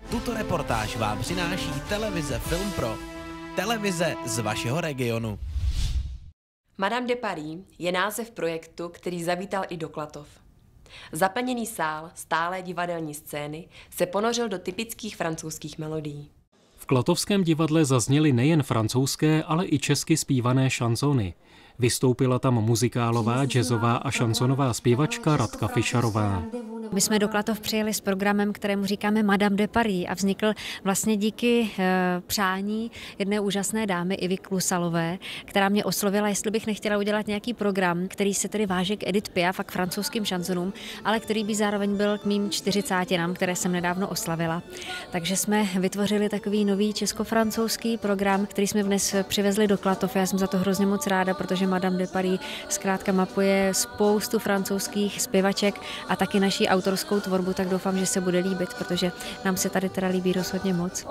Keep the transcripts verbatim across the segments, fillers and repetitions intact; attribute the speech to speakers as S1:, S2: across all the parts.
S1: Tuto reportáž vám přináší televize Film Pro. Televize z vašeho regionu.
S2: Madame de Paris je název projektu, který zavítal i do Klatov. Zaplněný sál stálé divadelní scény se ponořil do typických francouzských melodií.
S3: V Klatovském divadle zazněly nejen francouzské, ale i česky zpívané šanzony. Vystoupila tam muzikálová, jazzová a šansonová zpěvačka Radka Fischerová.
S4: My jsme do Klatov přijeli s programem, kterému říkáme Madame de Paris a vznikl vlastně díky e, přání jedné úžasné dámy Ivy Klusalové, která mě oslovila, jestli bych nechtěla udělat nějaký program, který se tedy váže k Edith Piaf a k francouzským šanzonům, ale který by zároveň byl k mým čtyřicátinám, které jsem nedávno oslavila. Takže jsme vytvořili takový nový česko-francouzský program, který jsme dnes přivezli do Klatov. Já jsem za to hrozně moc ráda, protože Madame de Paris zkrátka mapuje spoustu francouzských zpěvaček a taky naší autorskou tvorbu, tak doufám, že se bude líbit, protože nám se tady teda líbí rozhodně moc.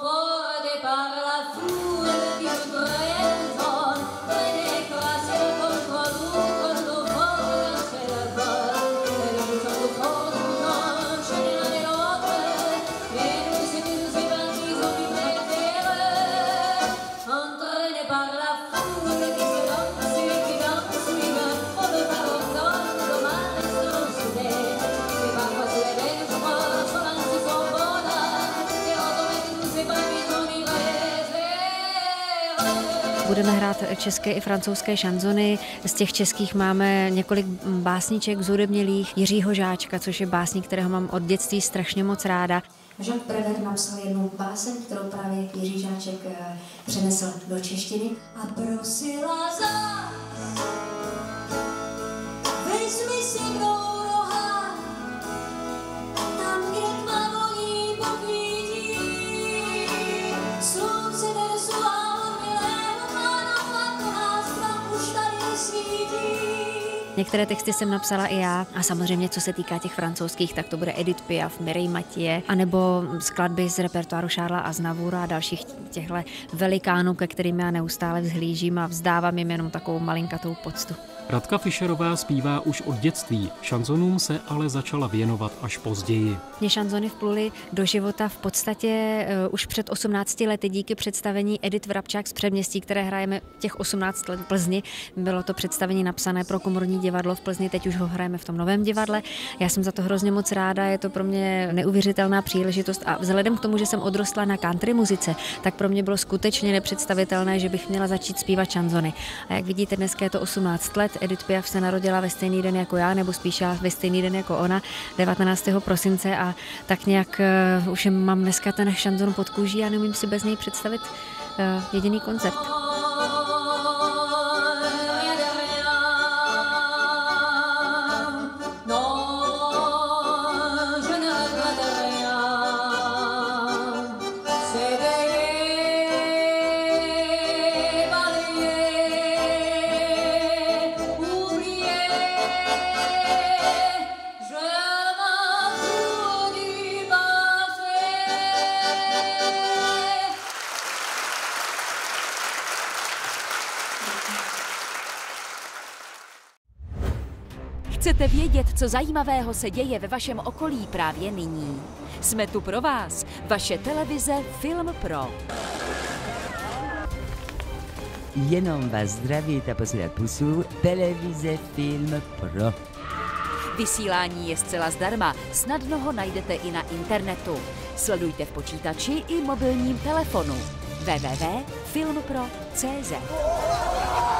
S4: Budeme hrát české i francouzské šanzony. Z těch českých máme několik básniček zhudebnělých Jiřího Žáčka, což je básník, kterého mám od dětství strašně moc ráda.
S5: Jacques Prévert napsal jednu báseň, kterou právě Jiří Žáček přenesl do češtiny. A prosila zás, vezmi si mnou roha, tam, kde tma voní pokvítí, slunce versuá.
S4: Některé texty jsem napsala i já a samozřejmě, co se týká těch francouzských, tak to bude Edith Piaf, Mireille Mathieu, anebo skladby z repertoáru Charlesa Aznavoura a dalších těchto velikánů, ke kterým já neustále vzhlížím a vzdávám jim jenom takovou malinkatou poctu.
S3: Radka Fischerová zpívá už od dětství, šanzonům se ale začala věnovat až později.
S4: Mě šanzony vpluly do života v podstatě uh, už před osmnácti lety díky představení Edith Vrabčák z Předměstí, které hrajeme těch osmnáct let v Plzni. Bylo to představení napsané pro komorní divadlo v Plzni, teď už ho hrajeme v tom novém divadle. Já jsem za to hrozně moc ráda, je to pro mě neuvěřitelná příležitost a vzhledem k tomu, že jsem odrostla na country muzice, tak pro mě bylo skutečně nepředstavitelné, že bych měla začít zpívat šanzony. A jak vidíte, dneska je to osmnáct let. Edith Piaf se narodila ve stejný den jako já, nebo spíš ve stejný den jako ona, devatenáctého prosince a tak nějak uh, už mám dneska ten šanzon pod kůží a neumím si bez něj představit uh, jediný koncert.
S6: Chcete vědět, co zajímavého se děje ve vašem okolí právě nyní? Jsme tu pro vás, vaše televize Film Pro.
S7: Jenom vás zdraví a posílat pusu, televize Film Pro.
S6: Vysílání je zcela zdarma, snadno ho najdete i na internetu. Sledujte v počítači i mobilním telefonu. w w w tečka film pro tečka cé zet